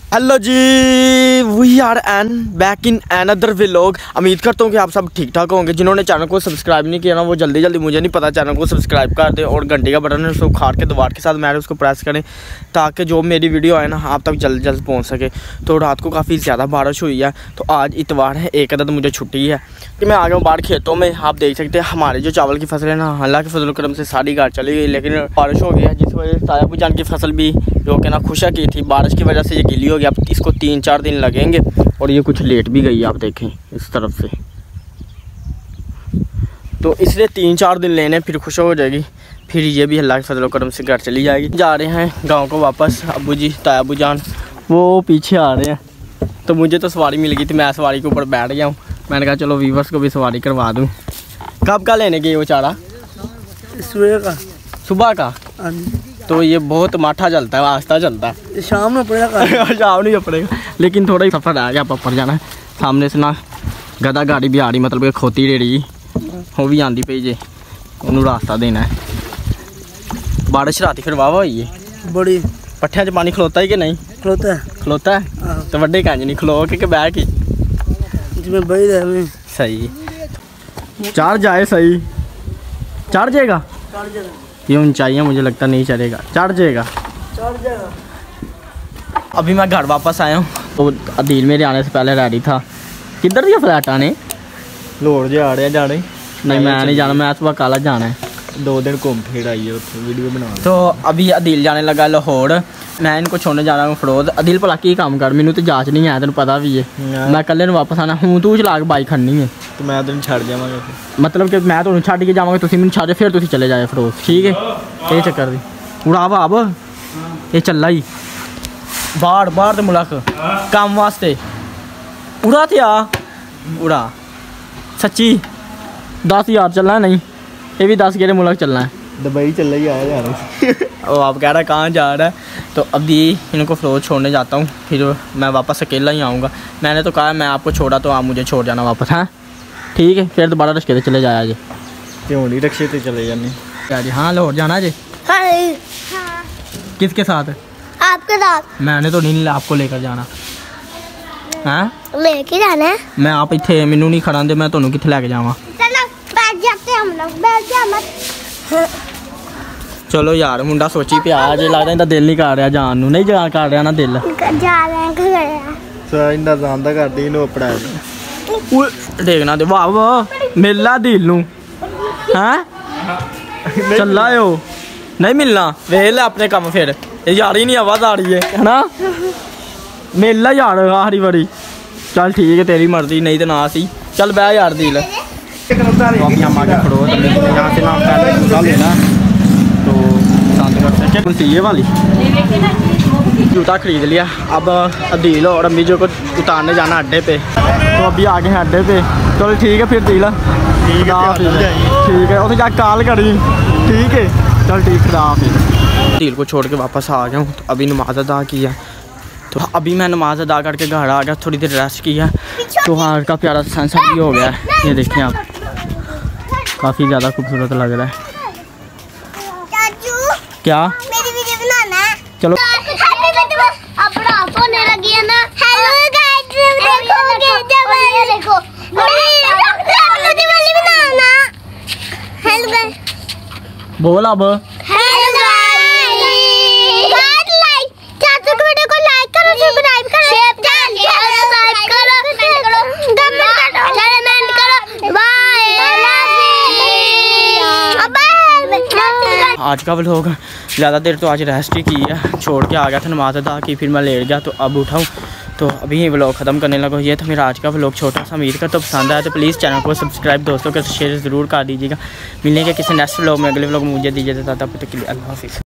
Hello जी, we are an back in another vlog. उम्मीद करता हूँ कि आप सब ठीक ठाक होंगे। जिन्होंने चैनल को सब्सक्राइब नहीं किया ना, वो जल्दी जल्दी, मुझे नहीं पता, चैनल को सब्सक्राइब कर दे और घंटे का बटन है उसको उखाड़ के दबाड़ के साथ मैंने उसको प्रेस करें ताकि जो मेरी वीडियो है ना आप तक जल्द जल्द पहुँच सके। तो रात को काफ़ी ज़्यादा बारिश हुई है, तो आज इतवार है, एक अदद मुझे छुट्टी है कि मैं आ गया हूँ बाहर खेतों में। आप देख सकते हैं हमारे जो चावल की फसल है ना, अल्लाह के फजल करम से सारी गाड़ चली गई, लेकिन बारिश हो गई है जिस वजह से ताया जान की फसल भी जो कि ना खुशा की थी, बारिश की वजह से ये गीली हो गई। अब इसको 3-4 दिन लगेंगे और ये कुछ लेट भी गई है, आप देखें इस तरफ से, तो इसलिए 3-4 दिन लेने फिर खुश हो जाएगी, फिर ये भी अल्लाह के फजल करम से घर चली जाएगी। जा रहे हैं गांव को वापस। अब्बू जी ताया जान वो पीछे आ रहे हैं, तो मुझे तो सवारी मिल गई थी, मैं सवारी के ऊपर बैठ गया हूँ। मैंने कहा चलो वीवर्स को भी सवारी करवा दूँ। कब का लेने गए वो चारा? सुबह का। तो ये बहुत माठा चलता है, आस्ता चलता है, शाम में पड़ेगा शाम नहीं पड़ेगा, लेकिन थोड़ा ही सफ़र आ गया, पपर जाना है। सामने से ना गदा गाड़ी भी आ रही, मतलब कि खोती रेड़ी वो भी आंदी पई जे, उन्होंने रास्ता देना है। बारिश रात फिर वाह हुई है बड़ी, पट्ठिया च पानी खलोता है कि नहीं? खलोता है तो वड्डे कंज नहीं खलो के बैठ के जिमें बही रहे सही चढ़ जाए, सही चढ़ जाएगा। ये ऊंचाई है, मुझे लगता नहीं चलेगा, चढ़ जाएगा। अभी मैं घर वापस आया हूँ, तो अदील मेरे आने से पहले रेडी था। किधर दिया फ्लैट आने लोड़ जे आ रहे जाने? नहीं मैं नहीं जाना, मैं सुबह काला जाना है, 2 दिन घूम फिर आई है वीडियो बना। तो अभी अदील जाने लगा लाहौर, मैं इनको छोड़ने जा रहा हूँ फरोज। अदील भला की काम कर, मैनू तो जांच नहीं है, तेन पता भी है मैं कल वापस आना हूँ, तू चला के बाइक खड़नी है तो मैं तेन छड़ जावांगा, मतलब कि मैं तुम छड़ के जावांगा, तुम मैनू छड़ फिर तुम चले जाए फरोज, ठीक है? ये चक्कर दी उड़ा भाव ये चला ही बाहर बाहर तो मुल्क काम वास्ते उड़ा थे उड़ा सच्ची 10,000 चलना नहीं, ये भी 10 गेरे मुल्क चलना है, दुबई चल ही आया जा रहा वो आप कह रहा है कहाँ जा रहा है। तो अभी इनको फरोज छोड़ने जाता हूँ, फिर मैं वापस अकेला ही आऊँगा। मैंने तो कहा मैं आपको छोड़ा तो आप मुझे छोड़ जाना वापस, हाँ ठीक है? फिर दोबारा रिक्शे से चले जाया जी, क्यों नहीं रिक्शे से चले जाने क्या जी? हाँ लाहौर जाना जी। हाँ। किसके साथ? आपके साथ। मैंने तो नहीं आपको लेकर जाना, हाँ लेके जाना है। मैं आप इतने मैनू नहीं खड़ा दे, मैं तुम्हें कितने लैके जावा? चलो यार मुंडा सोची पे आज लगता इनका दिल नहीं कर रहा जान नू, नहीं जा कर रहा ना दिल देखना दे। वाह वाह मिलना दिल नू, हैं चला हो नहीं मिलना, वेख ले अपने काम फिर यार ही नहीं आवाज आ रही है ना, मिलना यार आखिरी बारी। चल ठीक है तेरी मर्जी, नहीं तो ना सी चल बह यार दिल। यहाँ से नाम पहले लेना तो ये वाली जूता खरीद लिया। अब अदील और अम्मी जो को उतारने जाना अड्डे पे, तो अभी आ गए हैं अड्डे पे। चलो ठीक है फिर दिल, ठीक है उसे जाकर कॉल करी, ठीक है चल ठीक है। दिल को छोड़ के वापस आ गया हूँ, तो अभी नमाज अदा किया, तो अभी मैं नमाज अदा करके घर आ गया, थोड़ी देर रेस्ट किया, तो वहाँ का प्यारा सनसेट भी हो गया है। ये देखें आप, काफ़ी ज़्यादा खूबसूरत लग रहा है। क्या मेरी वीडियो बनाना है? चलो होने लगी है ना। हेलो गाइस देखो हेलो गाइस बोल अब हेलो गाइस लाइक चाचू की वीडियो को लाइक करो, सब्सक्राइब करो, शेयर करो, कमेंट करो, बाय। आज का व्लॉग ज़्यादा देर तो आज रेस्ट ही की है, छोड़ के आ गया था नमाज अदा की, फिर मैं लेट गया, तो अब उठाऊँ तो अभी व्लॉग ख़त्म करने लगा। ये था मेरा आज का व्लॉग छोटा सा, उम्मीद का तो पसंद आया तो प्लीज़ चैनल को सब्सक्राइब दोस्तों के शेयर ज़रूर कर दीजिएगा। मिलेंगे किसी नेक्स्ट व्लॉग में, अगले व्लॉग में मुझे दीजिए, तब तक के लिए अल्लाह हाफ़िज़।